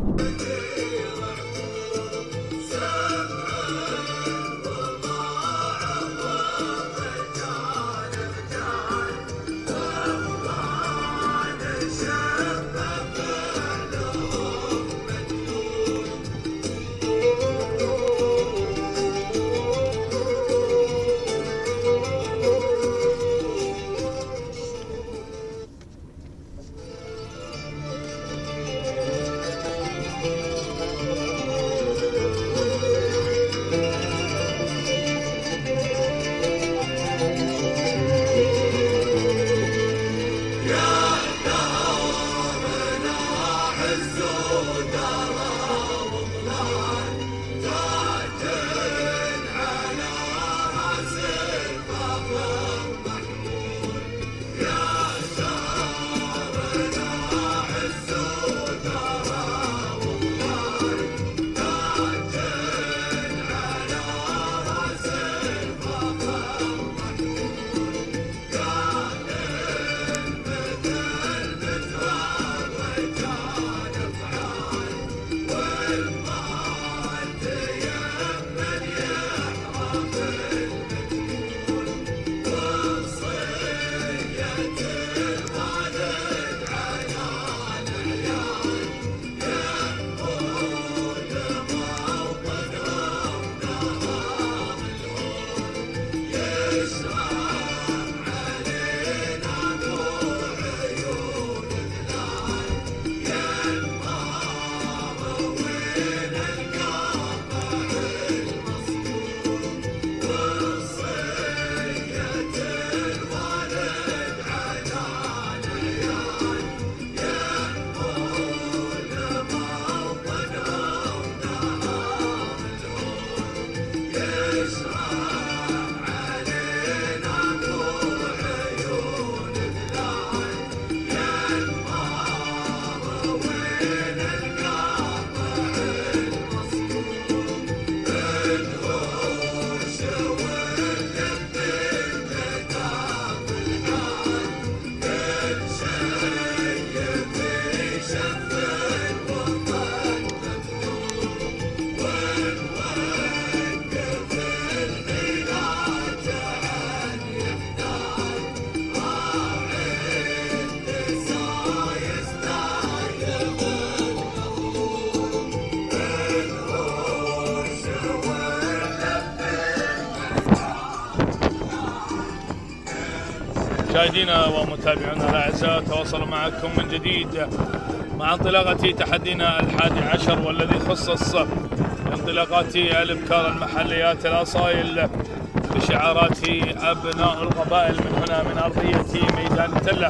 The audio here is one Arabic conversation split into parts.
مشاهدينا ومتابعينا الاعزاء، تواصل معكم من جديد مع انطلاقة تحدينا ال11 والذي خصص انطلاقات الابكار المحليات الاصايل بشعارات ابناء القبائل من هنا من ارضية ميدان التلة،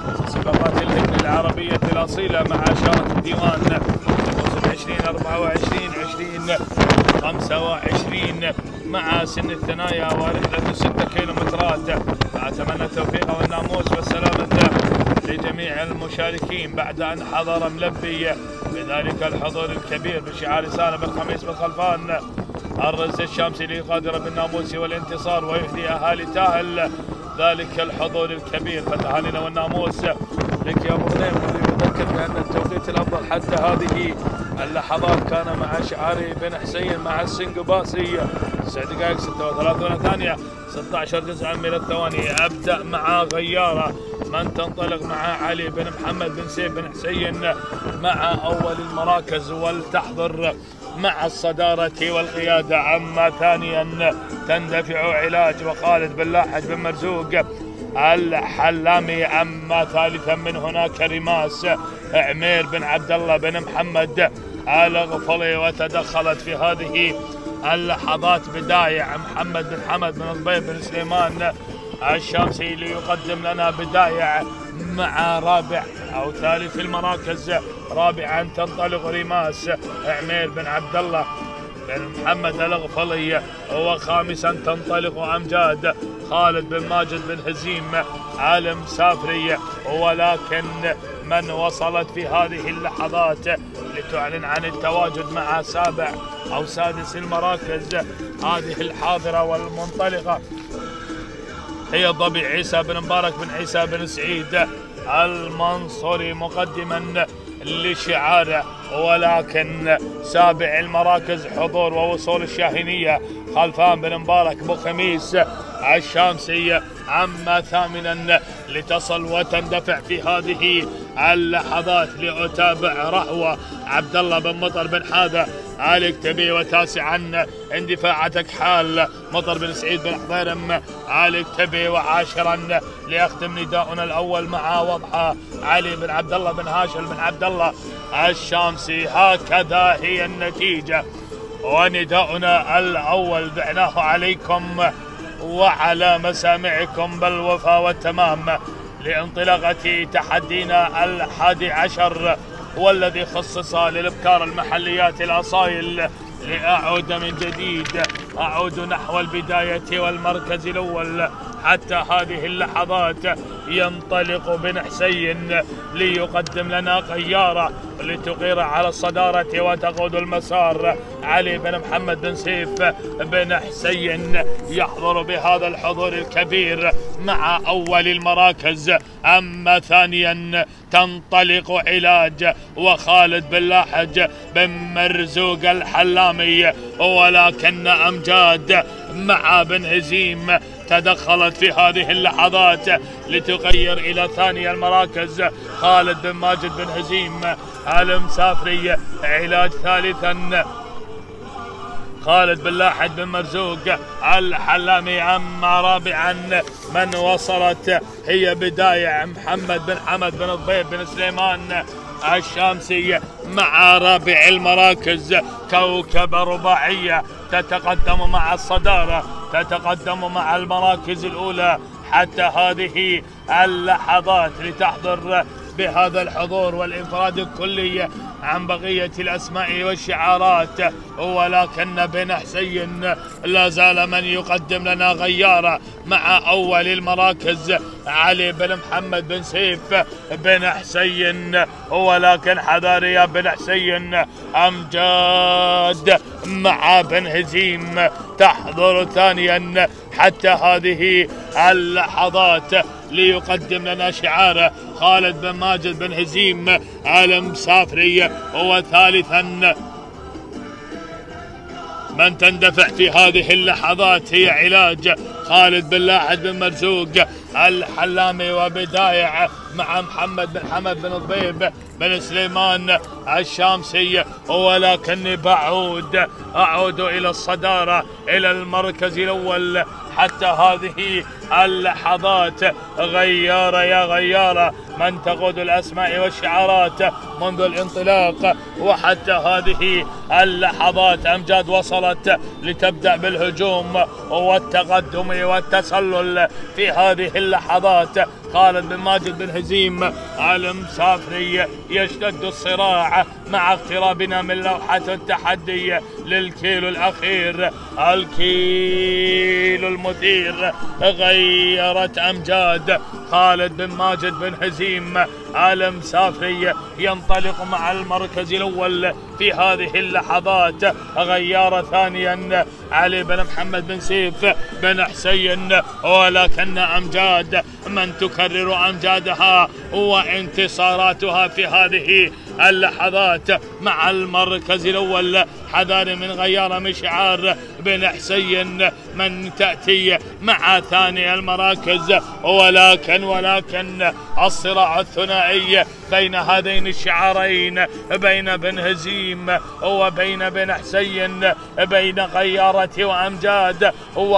سباقات الهجن العربية الاصيلة مع شارة الديوان موسم 2024 2025 مع سن الثنايا ورحلة 6 كيلومترات. أتمنى التوفيق والناموس والسلامة لجميع المشاركين بعد أن حضر ملبي بذلك الحضور الكبير بشعار سالم الخميس بالخلفان الرز الشامسي ليقادر بالناموس والانتصار ويهدي أهالي تاهل ذلك الحضور الكبير. فتهانينا والناموس لك يا ابو غنيم. يذكر بأن التوقيت الأفضل حتى هذه اللحظات كان مع شعاري بن حسين مع السنقباسي 9 دقائق 36 ثانية 16 جزءا من الثواني. أبدأ مع غيارة من تنطلق مع علي بن محمد بن سيف بن حسين مع أول المراكز ولتحضر مع الصدارة والقيادة. أما ثانيا تندفع علاج وخالد بن لاحج بن مرزوق الحلامي. أما ثالثا من هناك رماس عمير بن عبد الله بن محمد الغفلي. وتدخلت في هذه اللحظات بدايع محمد بن حمد بن ضبيب بن سليمان الشامسي ليقدم لنا بدايع مع رابع أو ثالث المراكز. رابعا تنطلق رماس عمير بن عبد الله بن محمد الغفلي، وخامسا تنطلق أمجاد خالد بن ماجد بن هزيم المسافري. ولكن من وصلت في هذه اللحظات لتعلن عن التواجد مع سابع أو سادس المراكز هذه الحاضرة والمنطلقة هي الضبي عيسى بن مبارك بن عيسى بن سعيد المنصوري، مقدما لشعاره، ولكن سابع المراكز حضور ووصول الشاهينية خلفان بن مبارك بو خميس الشامسي عما ثامنا لتصل وتندفع في هذه اللحظات. لأتابع رهوة عبد الله بن مطر بن حاذا آل كتبي، وتاسعا اندفاعتك حال مطر بن سعيد بن حضيرم آل كتبي، وعاشرا ليختم نداؤنا الأول مع وضحى علي بن عبد الله بن هاشم بن عبد الله الشامسي. هكذا هي النتيجة، ونداؤنا الأول بعناه عليكم وعلى مسامعكم بالوفاء والتمام لانطلاقة تحدينا 11 والذي خصص للابكار المحليات الأصايل. لأعود من جديد، أعود نحو البداية والمركز الأول حتى هذه اللحظات. ينطلق بن حسين ليقدم لنا غيارة لتغير على الصدارة وتقود المسار. علي بن محمد بن سيف بن حسين يحضر بهذا الحضور الكبير مع أول المراكز. أما ثانيا تنطلق علاج وخالد بن لاحج بن مرزوق الحلامي، ولكن أمجاد مع بن هزيم تدخلت في هذه اللحظات لتغير إلى ثاني المراكز. خالد بن ماجد بن هزيم المسافري. علاج ثالثا خالد بن لاحج بن مرزوق الحلامي. أما رابعا من وصلت هي بداية محمد بن حمد بن الضيف بن سليمان الشامسي مع رابع المراكز. كوكب رباعية تتقدم مع الصدارة، تتقدم مع المراكز الأولى حتى هذه اللحظات لتحضر بهذا الحضور والانفراد الكلي عن بقية الأسماء والشعارات. ولكن بن حسين لا زال من يقدم لنا غيارة مع أول المراكز علي بن محمد بن سيف بن حسين. ولكن حذار يا بن حسين، أمجاد مع بن هزيم تحضر ثانيا حتى هذه اللحظات ليقدم لنا شعاره خالد بن ماجد بن هزيم المسافري. وثالثا من تندفع في هذه اللحظات هي علاج خالد بن لاحج بن مرزوق الحلامي، وبداية مع محمد بن حمد بن الضيف بن سليمان الشامسي. ولكني أعود إلى الصدارة إلى المركز الأول حتى هذه اللحظات. غيارة يا غيارة من تقود الأسماء والشعارات منذ الانطلاق وحتى هذه اللحظات. أمجاد وصلت لتبدأ بالهجوم والتقدم والتسلل في هذه اللحظات. خالد بن ماجد بن هزيم المسافري يشتد الصراع مع اقترابنا من لوحة التحدي للكيلو الأخير، الكيلو المثير. غيرت أمجاد خالد بن ماجد بن هزيم المسافري ينطلق مع المركز الأول في هذه اللحظات. غيار ثانيا علي بن محمد بن سيف بن حسين. ولكن أمجاد من تكرر أمجادها وانتصاراتها في هذه اللحظات مع المركز الأول. حذار من غيار مشعار بن حسين من تأتي مع ثاني المراكز. ولكن الصراع الثنائي بين هذين الشعارين، بين بن هزيم وبين بن حسين، بين غيارة وأمجاد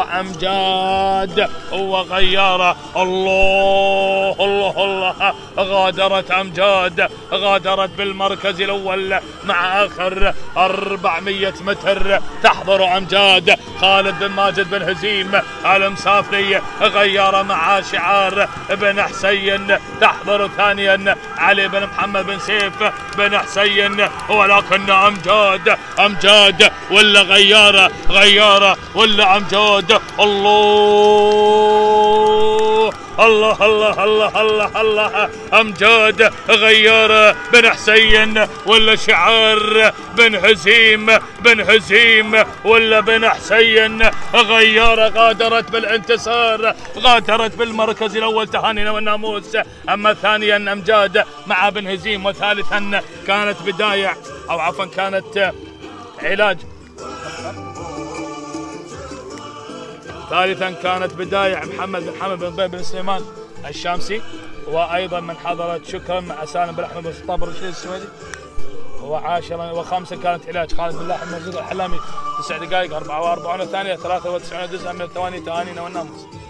وغيارة. الله الله الله، غادرت أمجاد، غادرت بالمركز الأول مع آخر 400 متر. تحضر أمجاد خالد بن ماجد بن هزيم المسافري. غيارة مع شعار بن حسين. تحضر ثانيا علي بن محمد بن سيف بن حسين. ولكن أمجاد ولا غيارة ولا أمجاد. الله الله الله الله الله الله. أمجاد غيار بن حسين ولا شعار بن هزيم ولا بن حسين؟ غيار غادرت بالانتصار، غادرت بالمركز الأول، تهانينا والناموس. أما ثانيا أمجاد مع بن هزيم، وثالثا كانت بداية أو عفوا كانت علاج، ثالثا كانت بداية محمد بن سليمان الشامسي، وايضا من حضرت شكرا مع سالم بن احمد بن خطاب الرشيد السويدي، وعاشرا وخامسا كانت علاج خالد بن لاحم المرزوق الحلامي 9 دقائق 44 ثانية 93 جزءا من الثواني. تهانينا والناموس.